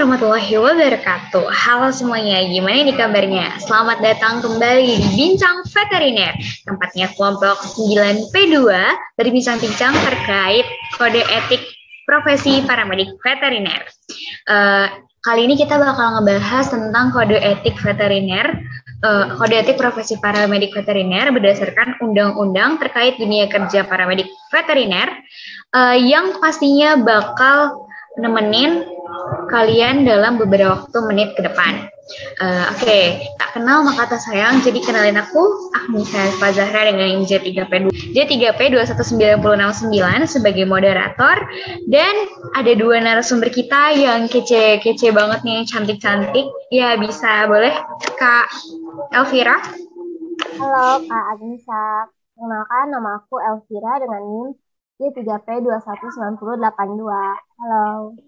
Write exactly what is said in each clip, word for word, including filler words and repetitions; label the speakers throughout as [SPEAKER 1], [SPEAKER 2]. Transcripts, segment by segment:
[SPEAKER 1] warahmatullahi wabarakatuh. Halo semuanya, gimana nih kabarnya? Selamat datang kembali di Bincang Veteriner, tempatnya kelompok sembilan P dua berbincang-bincang terkait kode etik profesi paramedik veteriner. Uh, kali ini kita bakal ngebahas tentang kode etik veteriner, uh, kode etik profesi paramedik veteriner berdasarkan undang-undang terkait dunia kerja paramedik veteriner, uh, yang pastinya bakal nemenin kalian dalam beberapa waktu menit ke depan. Uh, Oke, okay. Tak kenal maka tak sayang, jadi kenalin aku, Aghnisa Zahra dengan J tiga P dua satu sembilan enam sembilan sebagai moderator, dan ada dua narasumber kita yang kece-kece banget nih, cantik-cantik. Ya bisa, boleh Kak Elvira?
[SPEAKER 2] Halo Kak Aghnisa, kenalkan nama aku Elvira dengan NIM J tiga P dua satu sembilan nol delapan dua. Halo.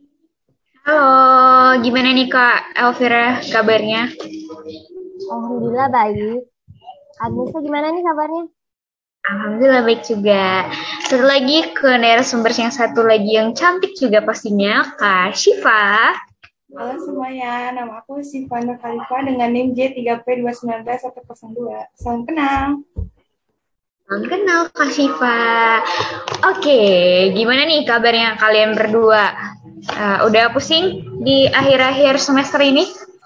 [SPEAKER 1] Halo, gimana nih Kak Elvira kabarnya?
[SPEAKER 2] Alhamdulillah baik. Aghnisa gimana nih kabarnya?
[SPEAKER 1] Alhamdulillah baik juga. Satu lagi ke narasumber yang satu lagi yang cantik juga pastinya, Kak Syifa.
[SPEAKER 3] Halo semuanya, nama aku Syifa Nur Khalifah dengan NIM J tiga P dua satu sembilan satu nol dua. Salam kenal.
[SPEAKER 1] Salam kenal Kak Syifa. Oke, gimana nih kabarnya kalian berdua? Uh, udah pusing di akhir-akhir semester ini?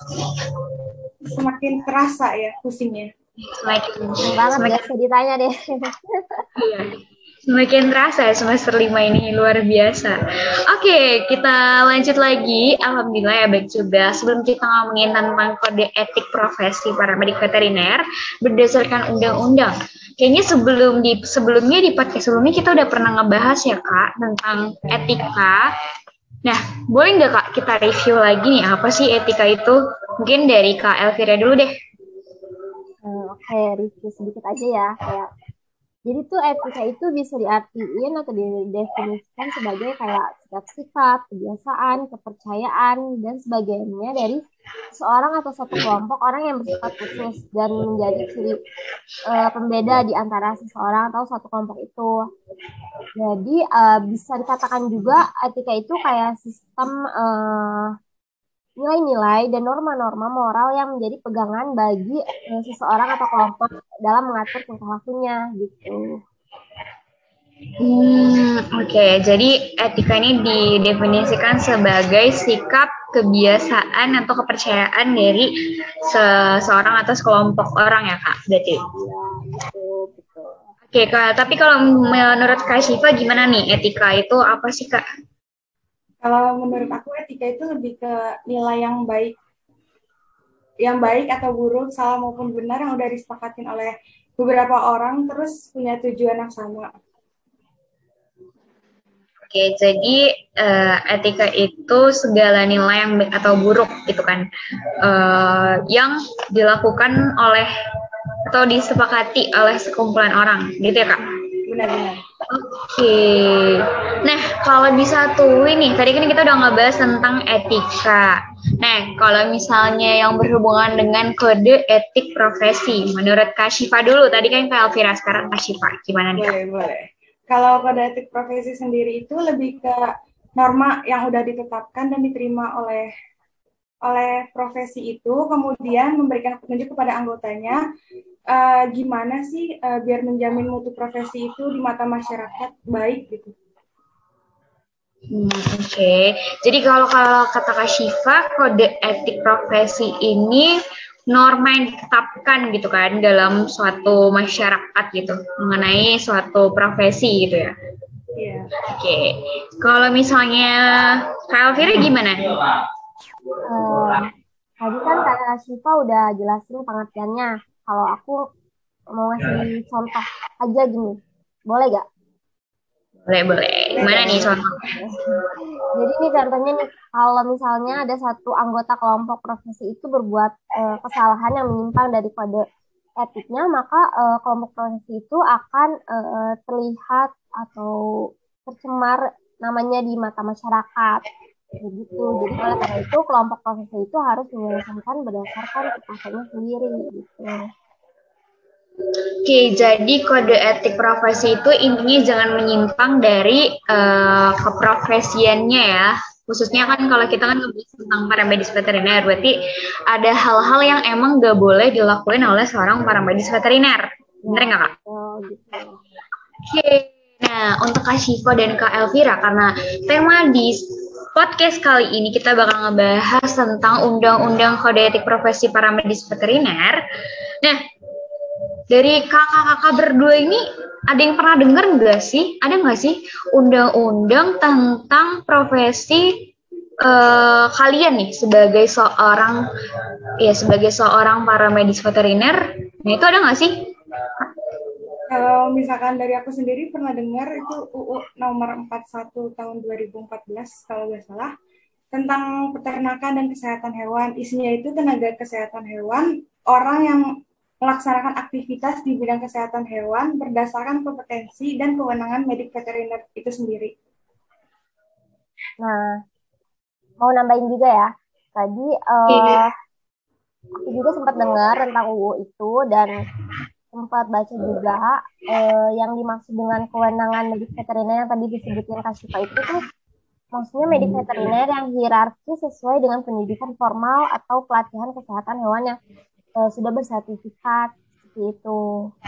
[SPEAKER 3] Semakin terasa ya pusingnya.
[SPEAKER 2] Semakin banget semakin biasa ditanya deh.
[SPEAKER 1] Iya. Semakin terasa semester lima ini, luar biasa. Oke, kita lanjut lagi. Alhamdulillah ya baik juga. Sebelum kita ngomongin tentang kode etik profesi paramedik veteriner berdasarkan undang-undang, kayaknya sebelum di sebelumnya di podcast sebelumnya kita udah pernah ngebahas ya Kak tentang etika. Nah, boleh nggak Kak kita review lagi nih apa sih etika itu? Mungkin dari Kak Elvira dulu deh.
[SPEAKER 2] Hmm, Oke, okay, review sedikit aja ya. Kayak, jadi tuh etika itu bisa diartiin atau didefinisikan sebagai kayak sikap-sikap, kebiasaan, kepercayaan, dan sebagainya dari seorang atau satu kelompok orang yang bersifat khusus dan menjadi ciri uh, pembeda di antara seseorang atau satu kelompok itu. Jadi uh, bisa dikatakan juga etika itu kayak sistem uh, nilai-nilai dan norma-norma moral yang menjadi pegangan bagi uh, seseorang atau kelompok dalam mengatur tingkah lakunya gitu.
[SPEAKER 1] Hmm, Oke, okay. Jadi etika ini didefinisikan sebagai sikap, kebiasaan, atau kepercayaan dari seseorang atau sekelompok orang ya Kak, berarti?
[SPEAKER 2] Iya, betul, betul.
[SPEAKER 1] Oke, okay, Kak. Tapi kalau menurut Kak Syifa gimana nih etika itu apa sih Kak?
[SPEAKER 3] Kalau menurut aku etika itu lebih ke nilai yang baik, yang baik atau buruk, salah maupun benar yang udah disepakatin oleh beberapa orang terus punya tujuan yang sama.
[SPEAKER 1] Oke, jadi uh, etika itu segala nilai yang baik atau buruk gitu kan, uh, yang dilakukan oleh atau disepakati oleh sekumpulan orang, gitu ya Kak?
[SPEAKER 3] Benar-benar.
[SPEAKER 1] Oke, nah kalau disatuin nih, tadi kan kita udah ngebahas tentang etika. Nah, kalau misalnya yang berhubungan dengan kode etik profesi, menurut Kak Syifa dulu, tadi kan Kak Elvira, sekarang Kak Syifa, gimana nih?
[SPEAKER 3] Boleh, boleh. Kalau kode etik profesi sendiri itu lebih ke norma yang udah ditetapkan dan diterima oleh oleh profesi itu, kemudian memberikan petunjuk kepada anggotanya uh, gimana sih uh, biar menjamin mutu profesi itu di mata masyarakat baik gitu.
[SPEAKER 1] Hmm, Oke, okay. Jadi kalau kalau kata Kak Syifa, kode etik profesi ini norma yang ditetapkan gitu kan dalam suatu masyarakat gitu mengenai suatu profesi gitu ya.
[SPEAKER 3] Iya.
[SPEAKER 1] Oke, okay. Kalau misalnya Kak Elvira gimana?
[SPEAKER 2] Um, tadi kan Kak Syifa udah jelasin pengertiannya. Kalau aku mau ngasih contoh aja gini, boleh gak?
[SPEAKER 1] Boleh, boleh. Gimana nih contohnya?
[SPEAKER 2] Jadi ini contohnya nih, kalau misalnya ada satu anggota kelompok profesi itu berbuat eh, kesalahan yang menyimpang dari kode etiknya, maka eh, kelompok profesi itu akan eh, terlihat atau tercemar namanya di mata masyarakat. Begitu. Jadi oleh karena itu kelompok profesi itu harus menyelesaikan berdasarkan kekuasaannya sendiri gitu.
[SPEAKER 1] Oke, jadi kode etik profesi itu intinya jangan menyimpang dari uh, keprofesiannya ya. Khususnya kan kalau kita kan ngebahas tentang paramedis veteriner, berarti ada hal-hal yang emang nggak boleh dilakuin oleh seorang paramedis veteriner. Bener nggak, Kak?
[SPEAKER 2] Oh, gitu.
[SPEAKER 1] Oke. Nah, untuk Kak Syifa dan Kak Elvira, karena tema di podcast kali ini kita bakal ngebahas tentang Undang-Undang Kode Etik Profesi Paramedis Veteriner. Nah, dari kakak-kakak berdua ini, ada yang pernah dengar nggak sih? Ada nggak sih undang-undang tentang profesi uh, kalian nih sebagai seorang ya sebagai seorang paramedis veteriner? Nah itu ada nggak sih?
[SPEAKER 3] Kalau misalkan dari aku sendiri pernah dengar itu U U nomor empat puluh satu tahun dua ribu empat belas kalau nggak salah tentang peternakan dan kesehatan hewan. Isinya itu tenaga kesehatan hewan, orang yang melaksanakan aktivitas di bidang kesehatan hewan berdasarkan kompetensi dan kewenangan medik veteriner itu sendiri.
[SPEAKER 2] Nah, mau nambahin juga ya. Tadi uh,
[SPEAKER 1] Iya.
[SPEAKER 2] aku juga sempat dengar tentang U U itu dan sempat baca juga uh, yang dimaksud dengan kewenangan medik veteriner yang tadi disebutin Kak Syifa itu tuh maksudnya medik veteriner yang hierarki sesuai dengan pendidikan formal atau pelatihan kesehatan hewan yang uh, sudah bersertifikat seperti itu.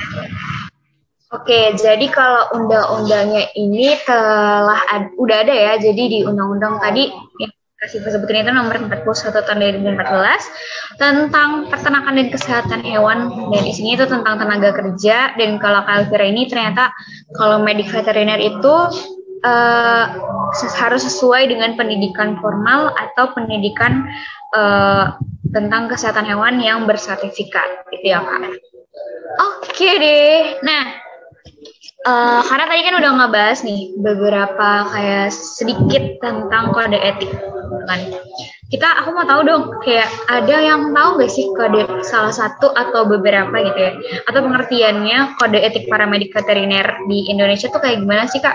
[SPEAKER 1] Oke, jadi kalau undang-undangnya ini telah ad, udah ada ya. Jadi di undang-undang tadi yang kasih sebutin itu nomor empat puluh satu tahun dua ribu empat belas tentang peternakan dan kesehatan hewan, dan isinya itu tentang tenaga kerja. Dan kalau Elvira ini ternyata kalau medik veteriner itu uh, harus sesuai dengan pendidikan formal atau pendidikan uh, tentang kesehatan hewan yang bersertifikat, gitu ya Kak. Oke deh, nah Uh, karena tadi kan udah ngebahas nih beberapa kayak sedikit tentang kode etik kan. Kita, aku mau tahu dong, kayak ada yang tahu gak sih kode salah satu atau beberapa gitu ya, atau pengertiannya kode etik paramedik veteriner di Indonesia tuh kayak gimana sih Kak?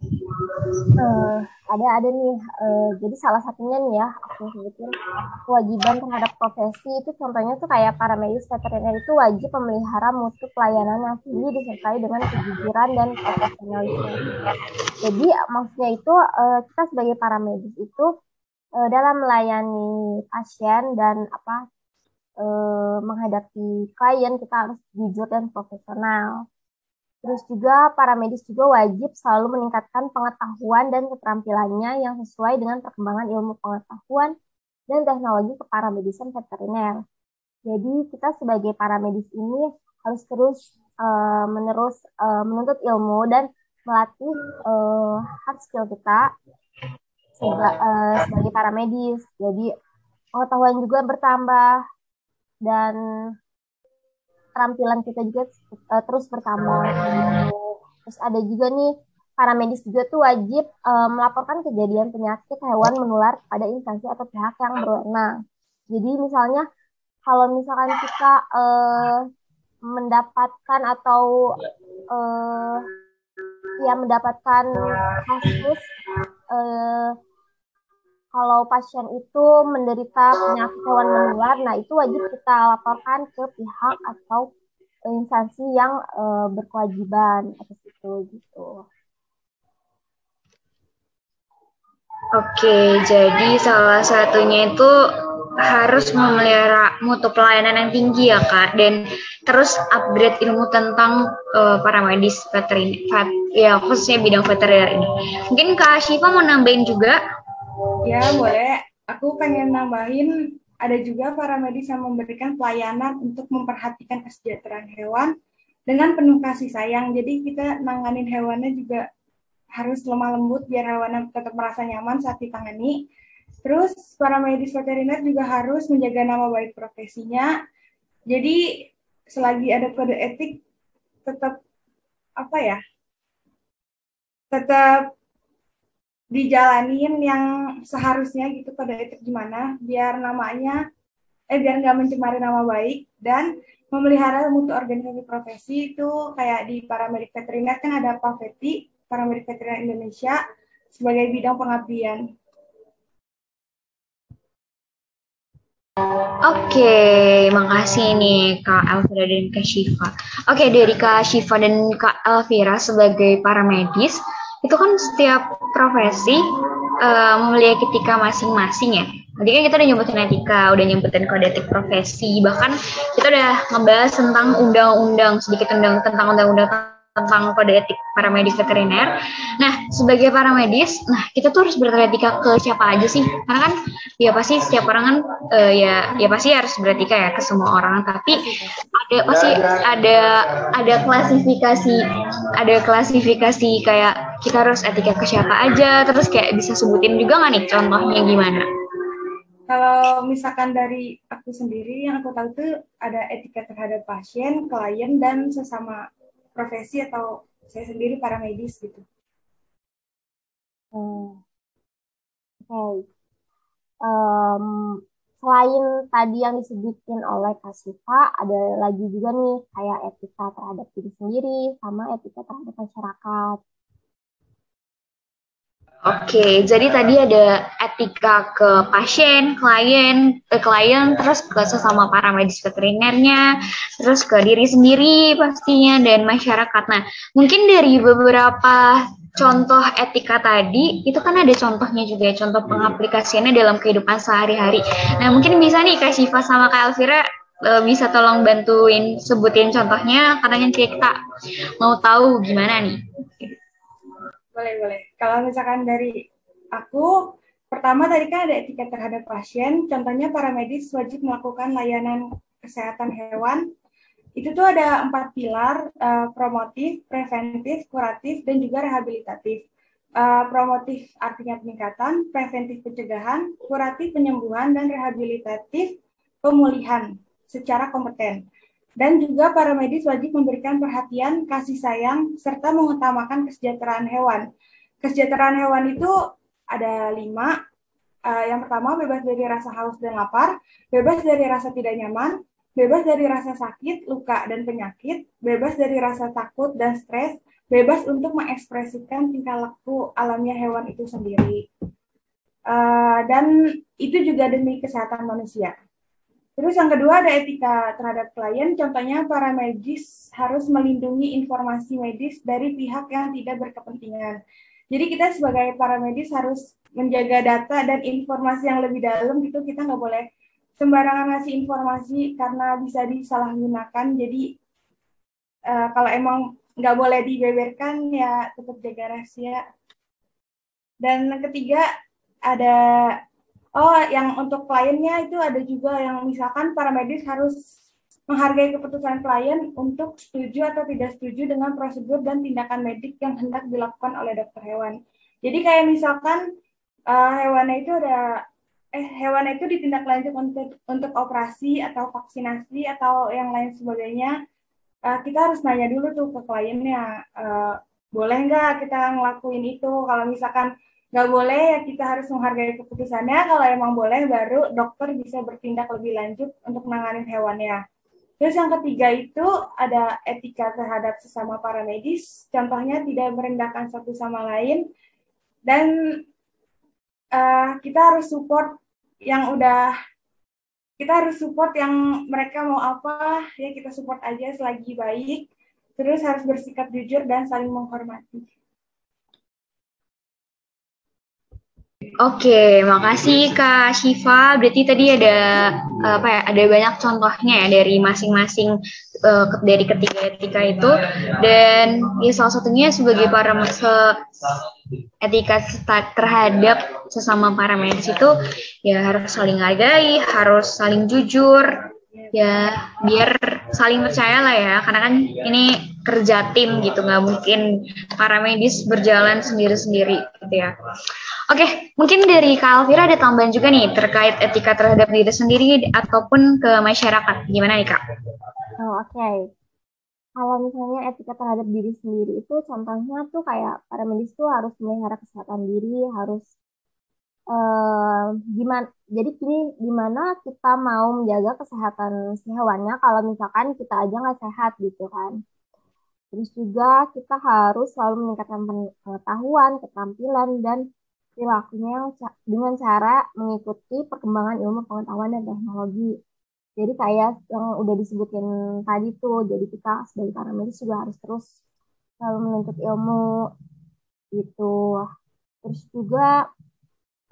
[SPEAKER 2] Uh, ada ada nih, uh, jadi salah satunya nih ya aku sebutin kewajiban terhadap profesi itu contohnya tuh kayak paramedis veteriner itu wajib memelihara mutu pelayanan yang tinggi disertai dengan kejujuran dan profesionalisme. Jadi maksudnya itu uh, kita sebagai paramedis itu uh, dalam melayani pasien dan apa uh, menghadapi klien kita harus jujur dan profesional. Terus juga para medis juga wajib selalu meningkatkan pengetahuan dan keterampilannya yang sesuai dengan perkembangan ilmu pengetahuan dan teknologi keparamedisan veteriner. Jadi kita sebagai para medis ini harus terus uh, menerus uh, menuntut ilmu dan melatih uh, hard skill kita seba, uh, sebagai para medis. Jadi pengetahuan juga bertambah dan keterampilan kita juga uh, terus bertambah. Terus ada juga nih, para medis juga tuh wajib uh, melaporkan kejadian penyakit hewan menular pada instansi atau pihak yang berwenang. Jadi misalnya kalau misalkan kita uh, mendapatkan atau uh, ya mendapatkan kasus uh, kalau pasien itu menderita penyakit hewan menular, nah itu wajib kita laporkan ke pihak atau instansi yang uh, berkewajiban atas itu gitu.
[SPEAKER 1] Oke, jadi salah satunya itu harus memelihara mutu pelayanan yang tinggi ya Kak, dan terus upgrade ilmu tentang uh, paramedis veteriner, vet, ya khususnya bidang veteriner ini. Mungkin Kak Syifa mau nambahin juga?
[SPEAKER 3] Ya, boleh. Aku pengen nambahin, ada juga para medis yang memberikan pelayanan untuk memperhatikan kesejahteraan hewan dengan penuh kasih sayang. Jadi kita nanganin hewannya juga harus lemah lembut biar hewannya tetap merasa nyaman saat ditangani. Terus para medis veteriner juga harus menjaga nama baik profesinya. Jadi selagi ada kode etik, tetap apa ya? Tetap dijalanin yang seharusnya gitu kode etik gimana biar namanya eh biar nggak mencemari nama baik dan memelihara mutu organisasi profesi itu kayak di paramedik veteriner kan ada PAVETI, Paramedik Veteriner Indonesia sebagai bidang pengabdian.
[SPEAKER 1] Oke, makasih nih Kak Elvira dan Kak Syifa. Oke, dari Kak Syifa dan Kak Elvira sebagai paramedis, itu kan setiap profesi uh, memiliki etika masing-masing ya. Tadi kan kita udah nyebutin etika, udah nyebutin kode etik profesi, bahkan kita udah ngebahas tentang undang-undang, sedikit undang tentang undang-undang tentang kode etik para medis veteriner. Nah, sebagai para medis, nah kita tuh harus beretika ke siapa aja sih? Karena kan ya pasti setiap orang kan uh, ya ya pasti harus beretika ya ke semua orang, tapi ada pasti ada ada klasifikasi ada klasifikasi kayak kita harus etika ke siapa aja, terus kayak bisa sebutin juga nggak nih contohnya gimana?
[SPEAKER 3] Kalau misalkan dari aku sendiri, yang aku tahu tuh ada etika terhadap pasien, klien, dan sesama profesi atau saya sendiri para medis gitu.
[SPEAKER 2] Hmm. Oke. Okay. Um, selain tadi yang disebutin oleh Kak Siva, ada lagi juga nih kayak etika terhadap diri sendiri sama etika terhadap masyarakat.
[SPEAKER 1] Oke, jadi tadi ada etika ke pasien, klien, ke klien, terus ke sesama para medis veterinernya, terus ke diri sendiri pastinya, dan masyarakat. Nah, mungkin dari beberapa contoh etika tadi, itu kan ada contohnya juga ya, contoh pengaplikasiannya dalam kehidupan sehari-hari. Nah, mungkin bisa nih Kak Syifa sama Kak Elvira bisa tolong bantuin sebutin contohnya, karena nanti kita mau tahu gimana nih.
[SPEAKER 3] Boleh, boleh. Kalau misalkan dari aku, pertama tadi kan ada etika terhadap pasien, contohnya para medis wajib melakukan layanan kesehatan hewan. Itu tuh ada empat pilar, uh, promotif, preventif, kuratif, dan juga rehabilitatif. Uh, promotif artinya peningkatan, preventif pencegahan, kuratif penyembuhan, dan rehabilitatif pemulihan secara kompeten. Dan juga para medis wajib memberikan perhatian, kasih sayang, serta mengutamakan kesejahteraan hewan. Kesejahteraan hewan itu ada lima. Uh, yang pertama, bebas dari rasa haus dan lapar, bebas dari rasa tidak nyaman, bebas dari rasa sakit, luka, dan penyakit, bebas dari rasa takut dan stres, bebas untuk mengekspresikan tingkah laku alamiah hewan itu sendiri. Uh, dan itu juga demi kesehatan manusia. Terus yang kedua ada etika terhadap klien, contohnya para medis harus melindungi informasi medis dari pihak yang tidak berkepentingan. Jadi kita sebagai para medis harus menjaga data dan informasi yang lebih dalam gitu, kita nggak boleh sembarangan ngasih informasi karena bisa disalahgunakan. Jadi uh, kalau emang nggak boleh dibeberkan ya tetap jaga rahasia. Dan yang ketiga ada Oh, yang untuk kliennya itu ada juga yang misalkan para medis harus menghargai keputusan klien untuk setuju atau tidak setuju dengan prosedur dan tindakan medik yang hendak dilakukan oleh dokter hewan. Jadi kayak misalkan uh, hewannya itu ada eh hewan itu ditindaklanjut untuk untuk operasi atau vaksinasi atau yang lain sebagainya, uh, kita harus nanya dulu tuh ke kliennya, uh, boleh nggak kita ngelakuin itu? Kalau misalkan nggak boleh ya kita harus menghargai keputusannya. Kalau emang boleh baru dokter bisa bertindak lebih lanjut untuk menangani hewannya. Terus yang ketiga itu ada etika terhadap sesama para medis. Contohnya tidak merendahkan satu sama lain dan uh, kita harus support yang udah kita harus support yang mereka mau apa ya kita support aja selagi baik. Terus harus bersikap jujur dan saling menghormati.
[SPEAKER 1] Oke, makasih Kak Syifa. Berarti tadi ada apa ya? Ada banyak contohnya ya dari masing-masing uh, dari ketiga etika itu. Dan ya salah satunya sebagai para se etika terhadap sesama para medis itu ya harus saling hargai, harus saling jujur, ya biar saling percaya lah ya. Karena kan ini kerja tim gitu, nggak mungkin para medis berjalan sendiri-sendiri gitu ya. Oke, mungkin dari Kak Elvira ada tambahan juga nih terkait etika terhadap diri sendiri ataupun ke masyarakat. Gimana nih Kak?
[SPEAKER 2] Oh, Oke, okay. Kalau misalnya etika terhadap diri sendiri itu contohnya tuh kayak para medis tuh harus melihara kesehatan diri, harus eh, gimana? Jadi gini, gimana kita mau menjaga kesehatan si hewannya kalau misalkan kita aja nggak sehat gitu kan? Terus juga kita harus selalu meningkatkan pengetahuan, keterampilan, dan perilakunya yang dengan cara mengikuti perkembangan ilmu pengetahuan dan teknologi. Jadi kayak yang udah disebutin tadi tuh, jadi kita sebagai para medis juga harus terus selalu menuntut ilmu gitu. Terus juga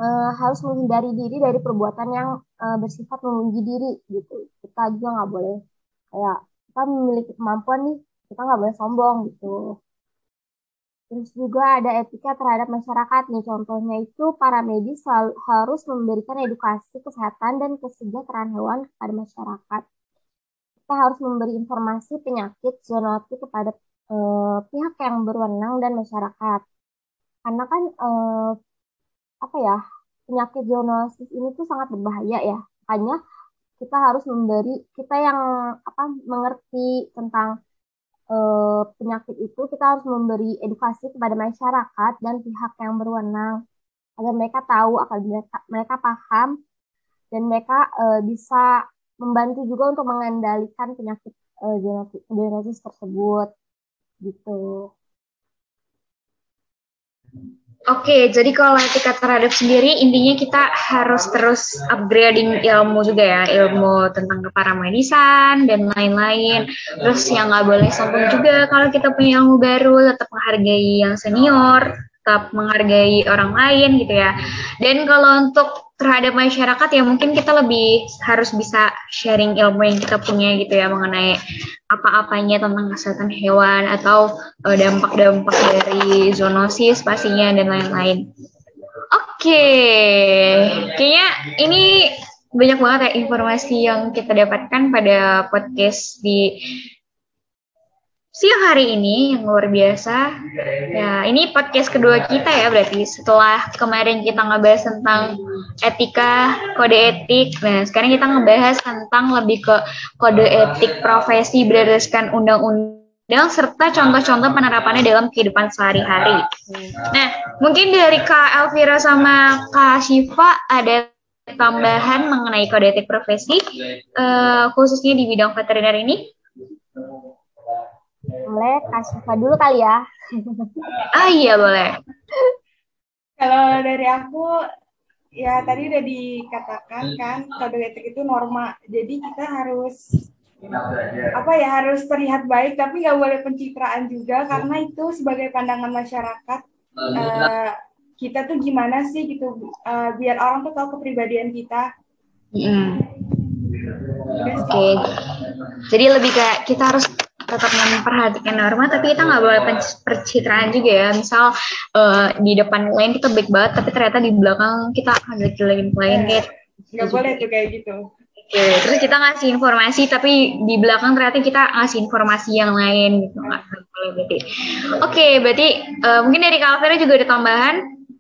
[SPEAKER 2] uh, harus menghindari diri dari perbuatan yang uh, bersifat memuji diri gitu. Kita juga nggak boleh kayak kita memiliki kemampuan nih, kita nggak boleh sombong gitu. Terus juga ada etika terhadap masyarakat nih. Contohnya itu para medis selalu harus memberikan edukasi kesehatan dan kesejahteraan hewan kepada masyarakat. Kita harus memberi informasi penyakit zoonotik kepada eh, pihak yang berwenang dan masyarakat. Karena kan eh, apa ya, penyakit zoonosis ini tuh sangat berbahaya ya. Makanya kita harus memberi, kita yang apa mengerti tentang eh, penyakit itu, kita harus memberi edukasi kepada masyarakat dan pihak yang berwenang agar mereka tahu, agar mereka, mereka paham dan mereka eh, bisa membantu juga untuk mengendalikan penyakit eh, zoonosis tersebut gitu.
[SPEAKER 1] Oke, jadi kalau etika terhadap sendiri, intinya kita harus terus upgrading ilmu juga ya, ilmu tentang keparamedisan dan lain-lain. Terus yang nggak boleh sombong juga kalau kita punya ilmu baru, tetap menghargai yang senior, tetap menghargai orang lain gitu ya. Dan kalau untuk terhadap masyarakat ya mungkin kita lebih harus bisa sharing ilmu yang kita punya gitu ya mengenai apa-apanya tentang kesehatan hewan atau uh, dampak-dampak dari zoonosis pastinya dan lain-lain. Oke, kayaknya ini banyak banget ya informasi yang kita dapatkan pada podcast di siang hari ini yang luar biasa. Ya, ini podcast kedua kita ya berarti setelah kemarin kita ngebahas tentang etika, kode etik. Nah, sekarang kita ngebahas tentang lebih ke kode etik profesi berdasarkan undang-undang serta contoh-contoh penerapannya dalam kehidupan sehari-hari. Nah, mungkin dari Kak Elvira sama Kak Syifa ada tambahan mengenai kode etik profesi, uh, khususnya di bidang veteriner ini?
[SPEAKER 2] Boleh Kak Syifa dulu kali ya.
[SPEAKER 1] Ah iya boleh.
[SPEAKER 3] Kalau dari aku, ya tadi udah dikatakan kan, kode etik itu norma. Jadi kita harus apa ya harus terlihat baik, tapi nggak boleh pencitraan juga karena itu sebagai pandangan masyarakat. Uh, kita tuh gimana sih gitu, uh, biar orang tuh tahu kepribadian kita.
[SPEAKER 1] Mm. Oke. Okay. Jadi lebih kayak kita harus tetap memperhatikan norma, tapi kita nggak boleh percitraan juga ya. Misal uh, di depan klien kita baik banget, tapi ternyata di belakang kita ada jelekin klien kayak.
[SPEAKER 3] Nggak boleh tuh kayak gitu.
[SPEAKER 1] Oke, terus kita ngasih informasi, tapi di belakang ternyata kita ngasih informasi yang lain gitu. Nggak boleh berarti. Oke, berarti uh, mungkin dari Kak Elvira juga ada tambahan?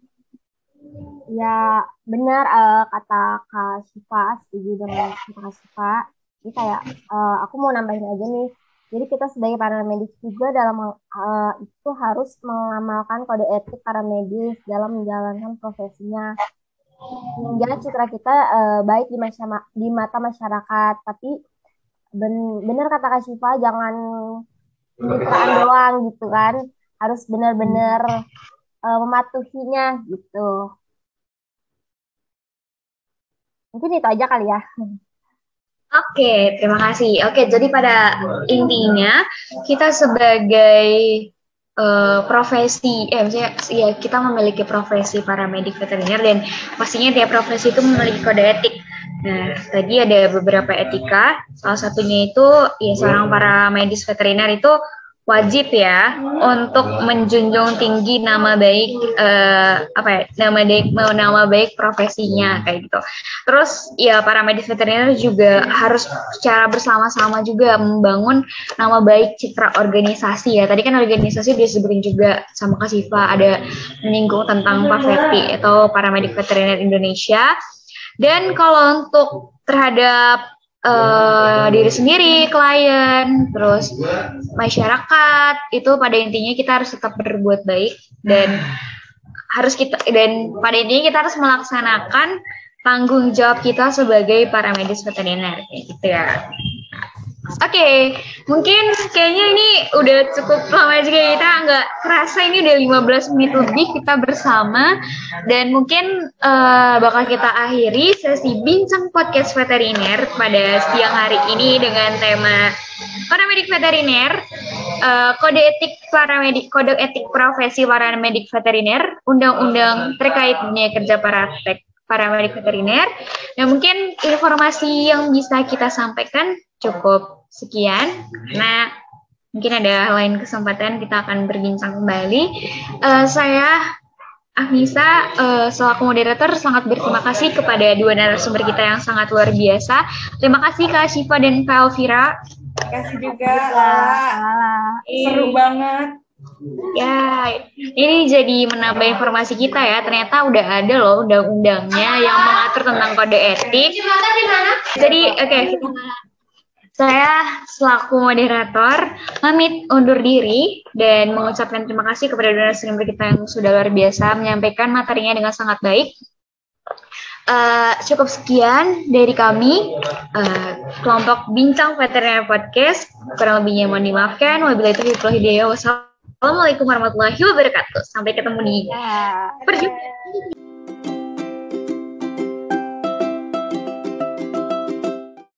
[SPEAKER 2] Ya benar uh, kata Kak Syifa, setuju dengan Kak Syifa. Ini kayak uh, aku mau nambahin aja nih. Jadi kita sebagai para medis juga dalam uh, itu harus mengamalkan kode etik para medis dalam menjalankan profesinya. Hingga citra kita uh, baik di, masya- di mata masyarakat. Tapi ben- benar kata Kak Syifa, jangan pencitraan doang gitu kan. Harus benar-benar uh, mematuhinya gitu. Mungkin itu aja kali ya.
[SPEAKER 1] Oke, terima kasih. Oke, jadi pada intinya kita sebagai uh, profesi, eh maksudnya ya kita memiliki profesi paramedik veteriner dan pastinya tiap profesi itu memiliki kode etik. Nah, tadi ada beberapa etika. Salah satunya itu ya seorang paramedis veteriner itu wajib ya untuk menjunjung tinggi nama baik eh, apa ya nama baik nama baik profesinya kayak gitu. Terus ya para medis veteriner juga harus secara bersama-sama juga membangun nama baik citra organisasi ya. Tadi kan organisasi disebutin juga sama Kak Syifa, ada menyinggung tentang PAVETI atau Paramedik Veteriner Indonesia. Dan kalau untuk terhadap Uh, diri sendiri, klien, terus masyarakat, itu pada intinya kita harus tetap berbuat baik dan harus kita dan pada intinya kita harus melaksanakan tanggung jawab kita sebagai paramedis veteriner kayak gitu ya. Oke, okay, mungkin kayaknya ini udah cukup lama juga kita nggak kerasa ini udah lima belas menit lebih kita bersama dan mungkin uh, bakal kita akhiri sesi bincang podcast veteriner pada siang hari ini dengan tema paramedik veteriner, uh, kode etik paramedik, kode etik profesi paramedik veteriner undang-undang terkait dunia kerja praktek para medik veteriner. Dan mungkin informasi yang bisa kita sampaikan cukup sekian, karena mungkin ada lain kesempatan kita akan berbincang kembali. Uh, saya Ahnisa, uh, selaku moderator, sangat berterima kasih kepada dua narasumber kita yang sangat luar biasa. Terima kasih Kak Syifa dan Kak Elvira.
[SPEAKER 3] Terima kasih juga, Lala. Seru banget.
[SPEAKER 1] Ya, ini jadi menambah informasi kita ya. Ternyata udah ada loh undang-undangnya yang mengatur tentang kode etik. Jadi, oke. Okay. Saya selaku moderator pamit undur diri dan mengucapkan terima kasih kepada narasumber kita yang sudah luar biasa menyampaikan materinya dengan sangat baik. Uh, cukup sekian dari kami, uh, kelompok Bincang Veteriner Podcast. Kurang lebihnya mohon dimaafkan. Wabillahi taufiq wal hidayah. Wassalamualaikum warahmatullahi wabarakatuh. Sampai ketemu di perjumpaan.